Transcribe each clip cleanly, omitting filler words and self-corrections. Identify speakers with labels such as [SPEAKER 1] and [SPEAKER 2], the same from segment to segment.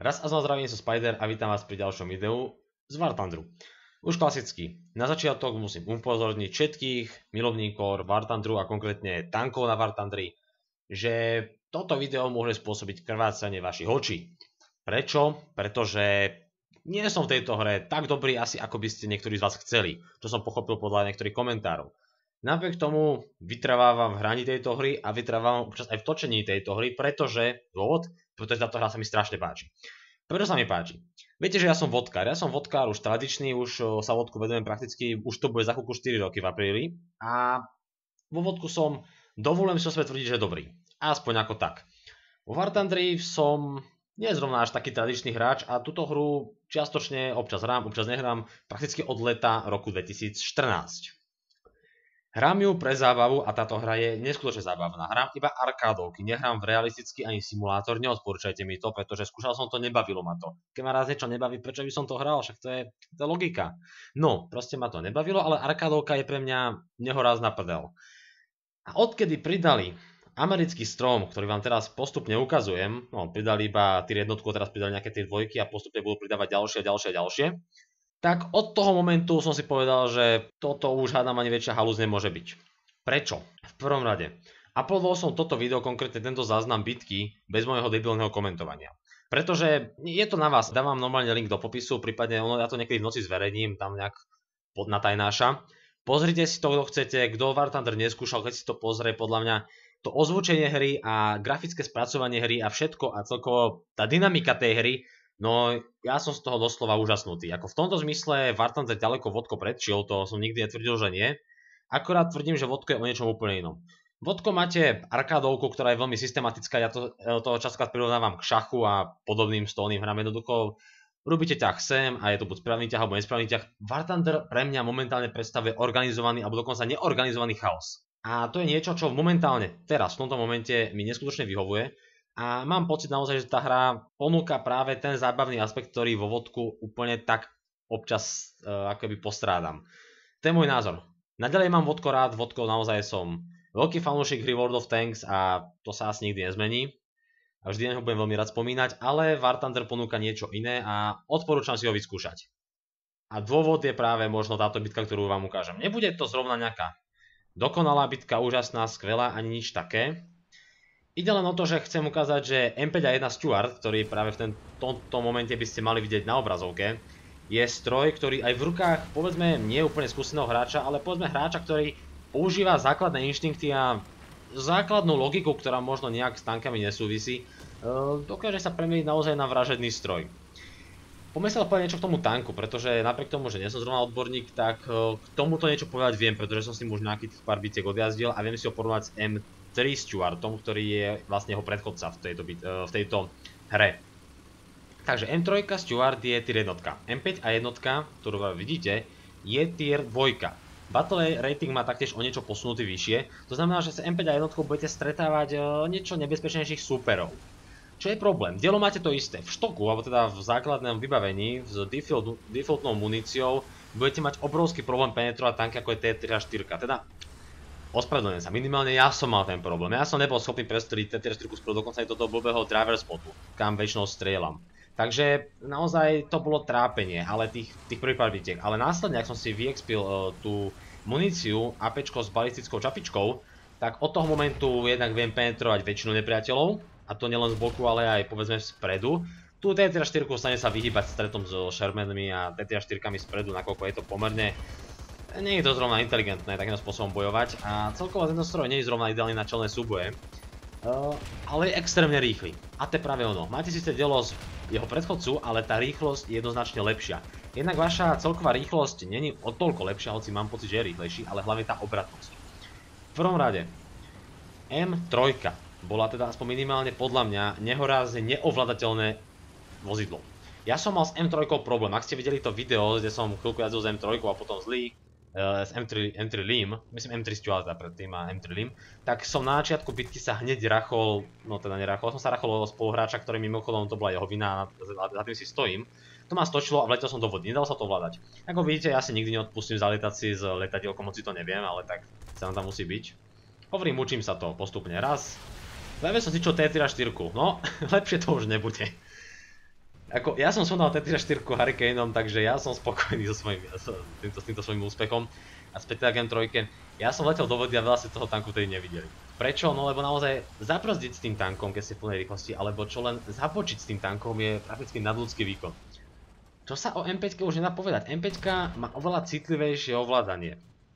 [SPEAKER 1] Raz a znova zdravím, som Spider a vítam vás pri ďalšom videu z War Thunderu. Už klasicky, na začiatok musím upozorniť všetkých milovníkov War Thunderu a konkrétne tankov na War Thunderi, že toto video môže spôsobiť krvácanie vašich očí. Prečo? Pretože nie som v tejto hre tak dobrý asi ako by ste niektorí z vás chceli, čo som pochopil podľa niektorých komentárov. Napriek tomu vytrvávam v hraní tejto hry a vytrvávam občas aj v točení tejto hry, pretože táto hra sa mi strašne páči. Prečo sa mi páči? Viete, že ja som vodkár. Ja som vodkár už tradičný, už sa vodku vedujem prakticky, už to bude za chvíľku 4 roky v apríli. A vo vodku dovolujem si o sebe tvrdiť, že je dobrý. Aspoň ako tak. Vo War Thunderi som nie zrovna až taký tradičný hráč a túto hru čiastočne občas hrám, občas nehrám, prakticky od leta roku 2014. Hrám ju pre zábavu a táto hra je neskutočne zábavná. Hrám iba arkádovky, nehrám v realistický ani simulátor, neodporúčajte mi to, pretože skúšal som to, nebavilo ma to. Keď ma raz niečo nebaví, prečo by som to hral, však to je logika. No, proste ma to nebavilo, ale arkádovka je pre mňa nehorázna prdel. A odkedy pridali americký strom, ktorý vám teraz postupne ukazujem, no pridali iba tier 1, teraz pridali nejaké tier 2 a postupne budú pridávať ďalšie, tak od toho momentu som si povedal, že toto už hádam ani väčšia halúz nemôže byť. Prečo? V prvom rade, uploadol som toto video, konkrétne tento záznam bitky, bez môjho debilného komentovania. Pretože je to na vás, dávam normálne link do popisu, prípadne ja to niekedy v noci zverejním, tam nejak natajnáša. Pozrite si to, kto chcete, kto War Thunder neskúšal, keď si to pozrie, podľa mňa to ozvučenie hry a grafické spracovanie hry a všetko a celkovo tá dynamika tej hry. No, ja som z toho doslova úžasnutý. Ako v tomto zmysle War Thunder ďaleko vodko predčil, to som nikdy netvrdil, že nie. Akorát tvrdím, že vodko je o niečom úplne inom. Vodko máte arkádovku, ktorá je veľmi systematická, ja to častokrát prirovnávam k šachu a podobným stolným hrám. Jednoducho robíte ťah sem a je to buď správny ťah alebo nesprávny ťah. War Thunder pre mňa momentálne predstavuje organizovaný alebo dokonca neorganizovaný chaos. A to je niečo, čo momentálne, teraz, v tomto momente mi neskutočne vyhovuje. A mám pocit naozaj, že tá hra ponúka práve ten zábavný aspekt, ktorý vo vodku úplne tak občas akoby postrádam. To je môj názor. Naďalej mám vodko rád, vodko naozaj som veľký fanúšik hry World of Tanks a to sa asi nikdy nezmení. A vždy ho budem veľmi rád spomínať, ale War Thunder ponúka niečo iné a odporúčam si ho vyskúšať. A dôvod je práve možno táto bitka, ktorú vám ukážem. Nebude to zrovna nejaká dokonalá bitka, úžasná, skvelá, ani nič také. Ide len o to, že chcem ukázať, že M5A1 Stuart, ktorý práve v tomto momente by ste mali vidieť na obrazovke, je stroj, ktorý aj v rukách, povedzme, nie úplne skúseného hráča, ale povedzme hráča, ktorý používa základné inštinkty a základnú logiku, ktorá možno nejak s tankami nesúvisí, dokáže sa premeniť naozaj na vražedný stroj. Poďme sa povedať niečo k tomu tanku, pretože napriek tomu, že nie som zrovna odborník, tak k tomuto niečo povedať viem, pretože som s ním už nejakých pár bitiek odjazdil a viem si ho porovnať s M3 Stuartom, ktorý je vlastne jeho predchodca v tejto hre. Takže M3 Stuart je tier 1. M5 a jednotka, ktorú vidíte, je tier 2. Battle rating má taktiež o niečo posunutý vyššie, to znamená, že sa M5 a jednotkou budete stretávať niečo nebezpečnejších súperov. Čo je problém? Dielo máte to isté. V štoku, alebo teda v základnom vybavení, s defaultnou muníciou, budete mať obrovský problém penetrovať tanky ako je T-4. Teda, ospravedlňujem sa, minimálne ja som mal ten problém. Ja som nebol schopný prestreliť T-4 spolu dokonca aj do toho blbého driver spotu, kam väčšinou strieľam. Takže naozaj to bolo trápenie, ale tých prvých pár bitiek. Ale následne, ak som si vyexpil tú muníciu APčko s balistickou čapičkou, tak od toho momentu jednak viem penetrovať väčšinu nepriateľov. A to nielen z boku, ale aj povedzme spredu. Tu T-4 stane sa vyhýbať stretom so Shermanmi a T-4 spredu, nakoľko je to pomerne... Nie je to zrovna inteligentné takým spôsobom bojovať a celkovo tento stroj nie je zrovna ideálny na čelné súboje. Ale je extrémne rýchly. A to je práve ono. Máte síce dielo z jeho predchodcu, ale tá rýchlosť je jednoznačne lepšia. Jednak vaša celková rýchlosť nie je o toľko lepšia, hoci mám pocit, že je rýchlejší, ale hlavne tá obratnosť. V prvom rade M3 bola teda aspoň minimálne podľa mňa nehorázne neovladateľné vozidlo. Ja som mal s M3 problém, ak ste videli to video, kde som chvíľku jazdil s M3 a potom zlý s M3 Lim, myslím M3 Stuart predtým a M3 Lim, tak som na začiatku bitky sa hneď rachol, no teda nerachol, som sa rachol spoluhráča, ktorý mimochodom to bola jeho vina, za tým si stojím. To ma stočilo a vletel som do vody, nedalo sa to ovládať. Ako vidíte, ja si nikdy neodpustím zalietať si z letadielkom, hoci to neviem, ale tak sa tam musí byť. Hovorím, učím sa to postupne raz. Lebe som zničil T-4, no lepšie to už nebude. Ako, ja som sundal T-4 Hurricaneom, takže ja som spokojný so týmto svojím úspechom. A z M3, ja som letel do vody a veľa ste toho tanku tedy nevideli. Prečo? No lebo naozaj zabrzdiť s tým tankom, keď ste v plnej rýchlosti, alebo čo len započiť s tým tankom je prakticky nadľudský výkon. Čo sa o M5 už nedá povedať, M5 má oveľa citlivejšie ovládanie.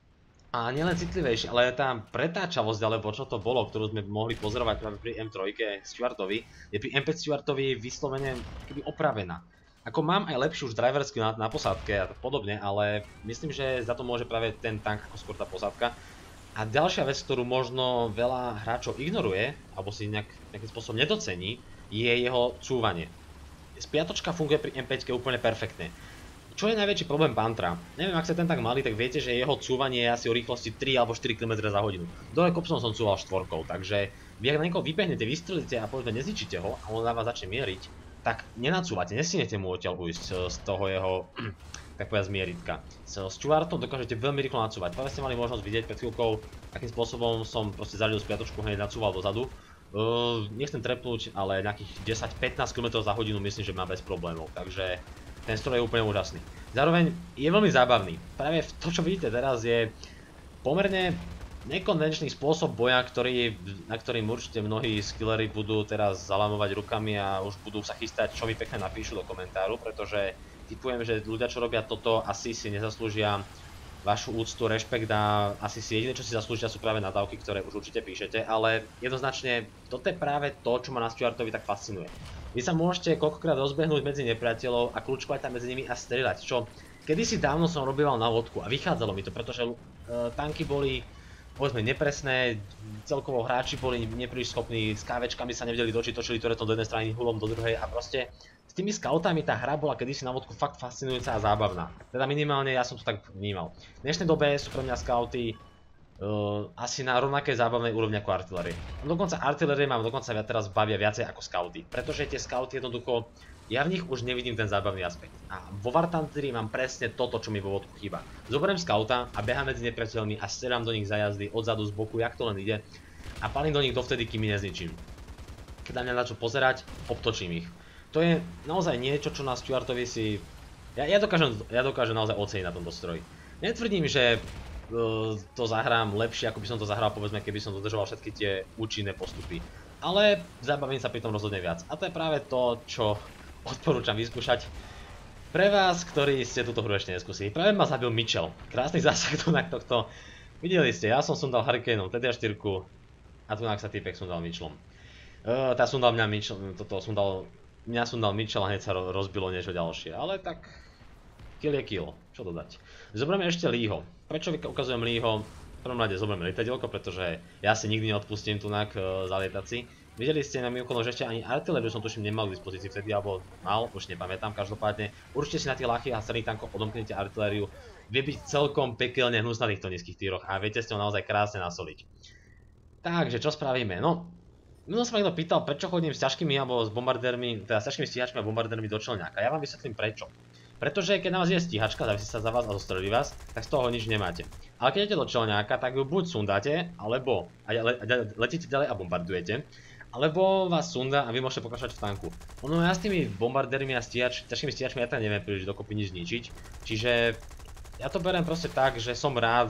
[SPEAKER 1] A nielen citlivejšie, ale tá pretáčavosť, alebo čo to bolo, ktorú sme mohli pozorovať práve pri M3 Stewartovi, je pri M5 Stewartovi vyslovene keby opravená. Ako mám aj lepší už driver skill na posádke a podobne, ale myslím, že za to môže práve ten tank ako skôr tá posádka. A ďalšia vec, ktorú možno veľa hráčov ignoruje, alebo si nejakým spôsobom nedocení, je jeho cúvanie. Spiatočka funguje pri M5 úplne perfektne. Čo je najväčší problém Pantra? Neviem, ak ste ten tak mali, tak viete, že jeho cúvanie je asi o rýchlosti 3 alebo 4 km za hodinu. Dole kopcom som cúval 4, takže vy ak na niekoho vybehnete, vystrelíte a povedzme nezničíte ho a on na vás začne mieriť, tak nenacúvate, nestihnete mu odtiaľ ujsť z toho jeho, tak povedať, mieritka. S Stewartom dokážete veľmi rýchlo nacúvať. Práve ste mali možnosť vidieť pred chvíľkou, akým spôsobom som proste zaradil spiatočku, hneď nacúval dozadu. Nechcem trepnúť, ale nejakých 10-15 km za hodinu myslím, že má bez problémov, takže ten stroj je úplne úžasný. Zároveň je veľmi zábavný. Práve to, čo vidíte teraz, je pomerne nekonvenčný spôsob boja, na ktorým určite mnohí skillery budú teraz zalamovať rukami a už budú sa chystať, čo mi pekne napíšu do komentáru, pretože tipujem, že ľudia, čo robia toto, asi si nezaslúžia vašu úctu, rešpekt a asi si jediné, čo si zaslúžia, sú práve nadávky, ktoré už určite píšete, ale jednoznačne toto je práve to, čo ma na Stewartovi tak fascinuje. Vy sa môžete koľkokrát rozbehnúť medzi nepriateľov a kľúčkovať tam medzi nimi a strieľať, čo kedysi dávno som robieval na vodku a vychádzalo mi to, pretože tanky boli povedzme nepresné, celkovo hráči boli nepríliš schopní, s kávečkami sa nevedeli točiť, točili to do jednej strany, hulom do druhej a proste s tými scoutami tá hra bola kedysi na vodku fakt fascinujúca a zábavná. Teda minimálne ja som to tak vnímal. V dnešnej dobe sú pre mňa scouty asi na rovnakej zábavnej úrovni ako artilérie. Dokonca artilérie mám dokonca teraz bavia viacej ako scouty, pretože tie scouty jednoducho, ja v nich už nevidím ten zábavný aspekt. A vo War Thunder mám presne toto, čo mi vo vodku chýba. Zoberiem scouta a behám medzi nepriateľmi a strieľam do nich za jazdy, odzadu, z boku, jak to len ide a palím do nich dovtedy, kým ich nezničím. Keď na mňa na čo pozerať, obtočím ich. To je naozaj niečo, čo na Stewartovi si... Ja dokážem naozaj oceniť na tomto stroji. Netvrdím, že to zahrám lepšie, ako by som to zahral, povedzme, keby som dodržoval všetky tie účinné postupy. Ale zabavím sa pri tom rozhodne viac. A to je práve to, čo odporúčam vyskúšať pre vás, ktorí ste túto hru ešte neskúsili. Práve ma zabil Mitchell. Krásny zásah tunak tohto. Videli ste, ja som sundal Hurricaneom TD4 a tunak sa týpek sundal Mitchellom. Sundal mňa Mitchell, mňa sundal Mitchell a hneď sa rozbilo niečo ďalšie, ale tak kill je kill, čo dodať. Zoberieme ešte Leeho. Prečo ukazujem Leeho? V prvom rade zoberieme lietadielko, pretože ja si nikdy neodpustím tunak zalietať si. Videli ste na mimochodom, že ešte ani artilériu som tuším nemal k dispozícii vtedy, alebo mal, už nepamätám, každopádne. Určite si na tých ľahkých a stredných tankoch odomknete artilériu. Vie byť celkom pekelne hnus na týchto nízkych týroch a viete s ňou naozaj krásne nasoliť. Takže čo spravíme? No, minul sa ma niekto pýtal, prečo chodím s ťažkými alebo s bombardérmi, teda s ťažkými stíhačmi a bombardérmi do čelňáka. Ja vám vysvetlím prečo. Pretože keď na vás je stíhačka, závisí sa za vás a zostrelí vás, tak z toho nič nemáte. Ale keď idete do čelňáka, tak ju buď sundáte, alebo letíte ďalej a bombardujete, alebo vás sundá a vy môžete pokračovať v tanku. Ono ja s tými bombardérmi a ťažkými stíhačmi ja tam neviem príliš dokopy nič zničiť, čiže ja to beriem proste tak, že som rád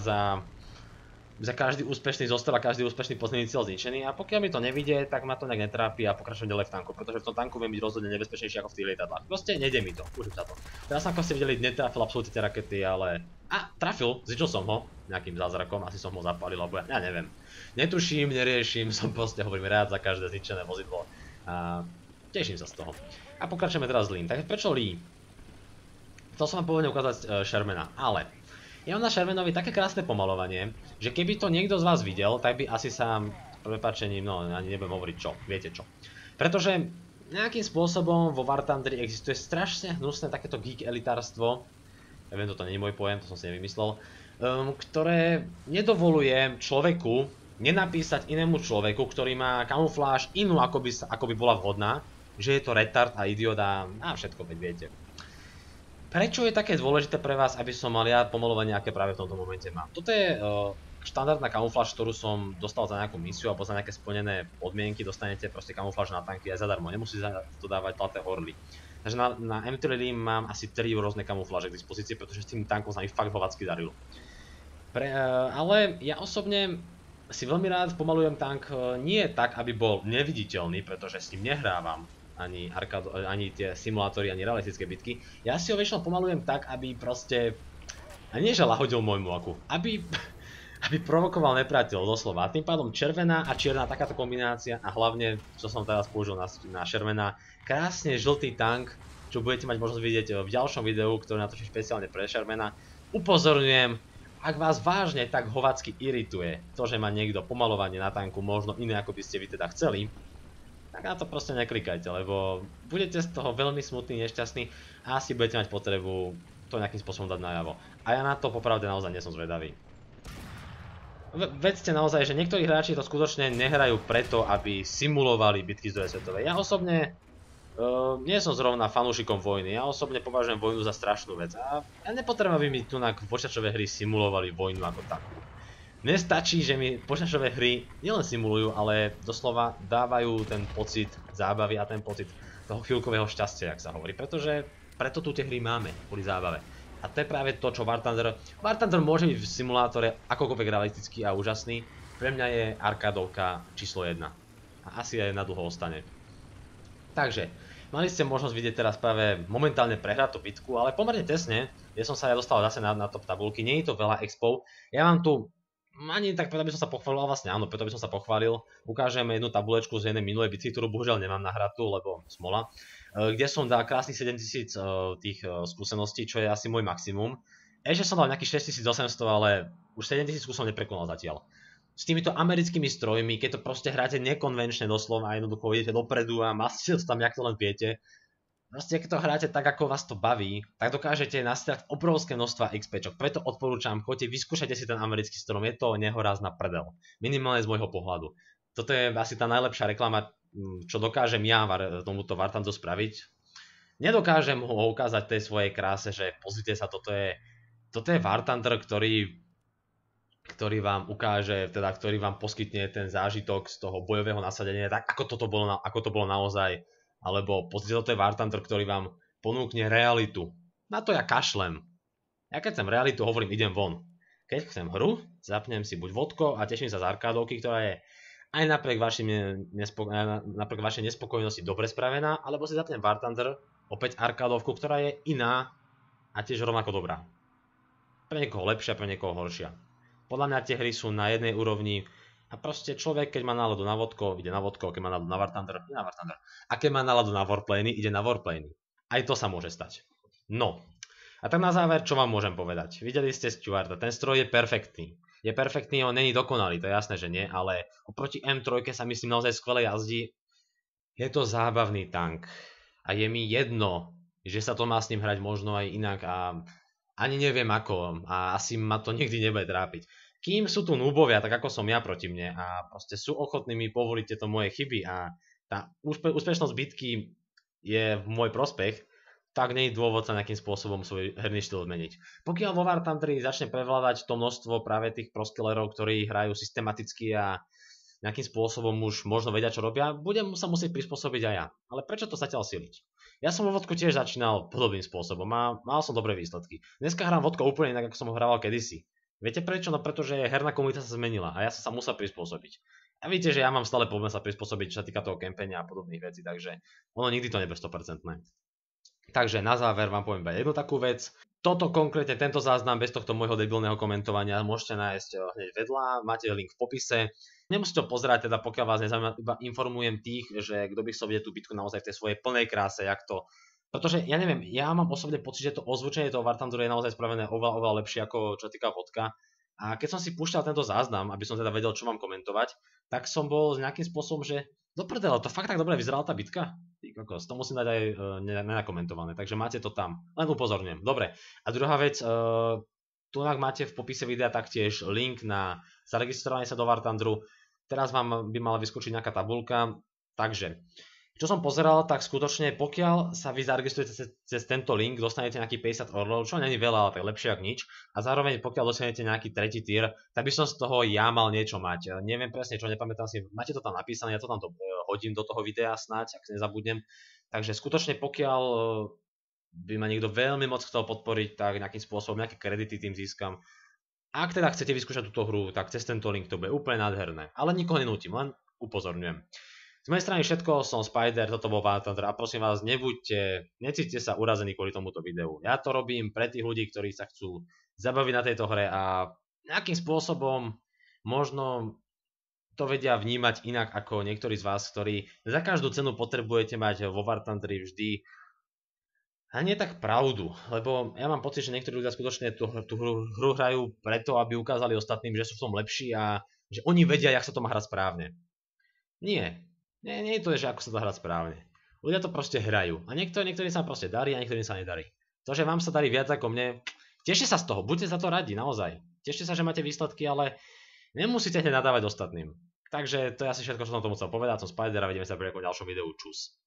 [SPEAKER 1] za každý úspešný zostrel a každý úspešný pozemný cieľ zničený a pokiaľ mi to nevidie, tak ma to nejak netrápi a pokračujem ďalej v tanku, pretože v tom tanku viem byť rozhodne nebezpečnejší ako v tých lietadlách. Proste nejde mi to, užím sa to. Teraz ako ste videli, netrafil absolútne tie rakety, ale... trafil, zničil som ho nejakým zázrakom, asi som ho zapálil, alebo ja neviem. Netuším, neriešim, som proste, hovorím, rád za každé zničené vozidlo a teším sa z toho. A pokračujeme teraz s Leem. Takže prečo Lee? Chcel som vám pôvodne ukázať Shermana, ale ja mám na Shermanovi také krásne pomalovanie, že keby to niekto z vás videl, tak by asi sa, prepáčením, no ani nebudem hovoriť čo, viete čo. Pretože nejakým spôsobom vo War Thunderi existuje strašne hnusné takéto geek elitárstvo, ja viem, toto nie je môj pojem, to som si nevymyslel, ktoré nedovoluje človeku nenapísať inému človeku, ktorý má kamufláž inú, ako by bola vhodná, že je to retard a idiot a všetko, veď viete. Prečo je také dôležité pre vás, aby som mal ja pomalovanie, aké práve v tomto momente mám? Toto je štandardná kamufláž, ktorú som dostal za nejakú misiu alebo za nejaké splnené podmienky. Dostanete proste kamufláž na tanky aj zadarmo, nemusíte dodávať zlaté orly. Takže na M3 mám asi 3 rôzne kamufláže k dispozícii, pretože s tým tankom sa mi fakt hovacky darilo. Ale ja osobne si veľmi rád pomalujem tank nie tak, aby bol neviditeľný, pretože s ním nehrávam ani tie simulátory, ani realistické bitky. Ja si ho väčšinou pomalujem tak, aby proste, a nie že lahodil môjmu oku, aby provokoval nepriateľ doslova. A tým pádom červená a čierna takáto kombinácia a hlavne, čo som teraz použil na Shermana, krásne žltý tank, čo budete mať možnosť vidieť v ďalšom videu, ktoré natočím špeciálne pre Shermana. Upozorňujem, ak vás vážne tak hovacky irituje to, že má niekto pomalovanie na tanku možno iné, ako by ste vy teda chceli, tak na to proste neklikajte, lebo budete z toho veľmi smutný, nešťastný a asi budete mať potrebu to nejakým spôsobom dať najavo. A ja na to popravde naozaj nie som zvedavý. Vedzte naozaj, že niektorí hráči to skutočne nehrajú preto, aby simulovali bitky z 2. svetovej. Ja osobne nie som zrovna fanúšikom vojny, ja osobne považujem vojnu za strašnú vec a ja nepotrebujem, aby mi tu na počítačové hry simulovali vojnu ako takú. Mne stačí, že mi počítačové hry nielen simulujú, ale doslova dávajú ten pocit zábavy a ten pocit toho chvíľkového šťastia, jak sa hovorí, pretože preto tu tie hry máme, kvôli zábave. A to je práve to, čo War Thunder môže byť v simulátore akokoľvek realistický a úžasný, pre mňa je arkádovka číslo 1. A asi aj nadlho ostane. Takže, mali ste možnosť vidieť teraz práve momentálne prehratú bitku, ale pomerne tesne, kde som sa ja dostal zase na top tabulky, nie je to veľa expov. Ja mám tu ani tak preto by som sa pochválil, a vlastne áno, preto by som sa pochválil. Ukážem jednu tabulečku z jednej minulej bitky, ktorú bohužiaľ nemám nahratú, lebo smola. Kde som dal krásnych 7000 tých skúseností, čo je asi môj maximum. Ešte som dal nejakých 6800, ale už 7000 som neprekonal zatiaľ. S týmito americkými strojmi, keď to proste hráte nekonvenčne doslova a jednoducho idete dopredu a masíte to tam, jak to len viete. Proste, keď to hráte tak, ako vás to baví, tak dokážete nastrať obrovské množstva XPčok. Preto odporúčam, choďte, vyskúšajte si ten americký strom, je to nehorázna prdel. Minimálne z môjho pohľadu. Toto je asi tá najlepšia reklama, čo dokážem ja tomuto War Thunder spraviť. Nedokážem ho ukázať tej svojej kráse, že pozrite sa, toto je War Thunder, ktorý vám ukáže, teda ktorý vám poskytne ten zážitok z toho bojového nasadenia, tak ako to bolo naozaj. Alebo pozrite, toto je War Thunder, ktorý vám ponúkne realitu. Na to ja kašlem. Ja keď chcem realitu, hovorím, idem von. Keď chcem hru, zapnem si buď vodko a teším sa z arkádovky, ktorá je aj napriek vašej nespokojnosti dobre spravená, alebo si zapnem War Thunder, opäť arkádovku, ktorá je iná a tiež rovnako dobrá. Pre niekoho lepšia, pre niekoho horšia. Podľa mňa tie hry sú na jednej úrovni. A proste človek, keď má náladu na vodko, ide na vodko, keď má náladu na War Thunder, ide na War Thunder. A keď má náladu na Warplane, ide na Warplane. Aj to sa môže stať. No. A tak na záver, čo vám môžem povedať? Videli ste Stuarta, ten stroj je perfektný. Je perfektný, on není dokonalý, to je jasné, že nie, ale oproti M3 sa myslím naozaj skvele jazdí. Je to zábavný tank. A je mi jedno, že sa to má s ním hrať možno aj inak a ani neviem ako. A asi ma to nikdy nebude trápiť. Kým sú tu núbovia, tak ako som ja proti mne a proste sú ochotní mi povoliť tieto moje chyby a tá úspešnosť bitky je v môj prospech, tak nie je dôvod sa nejakým spôsobom svoj herný štýl zmeniť. Pokiaľ vo War Thunder začne prevládať to množstvo práve tých proskillerov, ktorí hrajú systematicky a nejakým spôsobom už možno vedia, čo robia, budem sa musieť prispôsobiť aj ja. Ale prečo to zatiaľ siliť? Ja som vo vodku tiež začínal podobným spôsobom a mal som dobré výsledky. Dneska hrám vodko úplne inak, ako som ho hrával kedysi. Viete prečo? No pretože herná komunita sa zmenila a ja som sa musel prispôsobiť. A viete, že ja mám stále problém sa prispôsobiť, čo sa týka toho campenia a podobných vecí, takže ono nikdy to nebude 100%. Takže na záver vám poviem iba jednu takú vec. Toto konkrétne, tento záznam bez tohto môjho debilného komentovania môžete nájsť hneď vedľa, máte link v popise. Nemusíte to pozerať, teda pokiaľ vás nezaujíma, iba informujem tých, že kto by chcel vidieť tú bitku naozaj v tej svojej plnej kráse, jak to. Pretože ja neviem, ja mám osobne pocit, že to ozvučenie toho War Thunderu je naozaj spravené oveľa lepšie ako čo týka vodka. A keď som si púšťal tento záznam, aby som teda vedel, čo mám komentovať, tak som bol nejakým spôsobom, že do prdele, to fakt tak dobre vyzerala tá bitka? Ty kokos, to musím dať aj nenakomentované, takže máte to tam. Len upozorňujem. Dobre. A druhá vec, tu máte v popise videa taktiež link na zaregistrovanie sa do War Thunderu. Teraz vám by mala vyskočiť nejaká tabuľka, takže čo som pozeral, tak skutočne pokiaľ sa vy zaregistrujete cez tento link, dostanete nejaký 50 orlov, čo není veľa, ale tak lepšie ako nič. A zároveň pokiaľ dostanete nejaký tretí tier, tak by som z toho ja mal niečo mať. Neviem presne čo, nepamätám si, máte to tam napísané, ja to tam hodím do toho videa snáď, ak nezabudnem. Takže skutočne pokiaľ by ma niekto veľmi moc chcel podporiť, tak nejakým spôsobom, nejaké kredity tým získam. Ak teda chcete vyskúšať túto hru, tak cez tento link to bude úplne nádherné. Ale nikoho nenútim, len upozorňujem. Z mojej strany všetko, som Spider, toto bol War Thunder a prosím vás, necíťte sa urazení kvôli tomuto videu. Ja to robím pre tých ľudí, ktorí sa chcú zabaviť na tejto hre a nejakým spôsobom možno to vedia vnímať inak ako niektorí z vás, ktorí za každú cenu potrebujete mať vo War Thunderi vždy a nie tak pravdu, lebo ja mám pocit, že niektorí ľudia skutočne tú hru hrajú preto, aby ukázali ostatným, že sú v tom lepší a že oni vedia, jak sa to má hrať správne. Nie. Nie je to, že ako sa to hrať správne. Ľudia to proste hrajú. A niektorí sa proste darí a niektorým sa nedarí. To, že vám sa darí viac ako mne, tešte sa z toho, buďte za to radi, naozaj. Tešte sa, že máte výsledky, ale nemusíte hneď nadávať ostatným. Takže to je asi všetko, čo som tomu chcel povedať. Som Spider a vidíme sa pri ďalšom videu. Čus.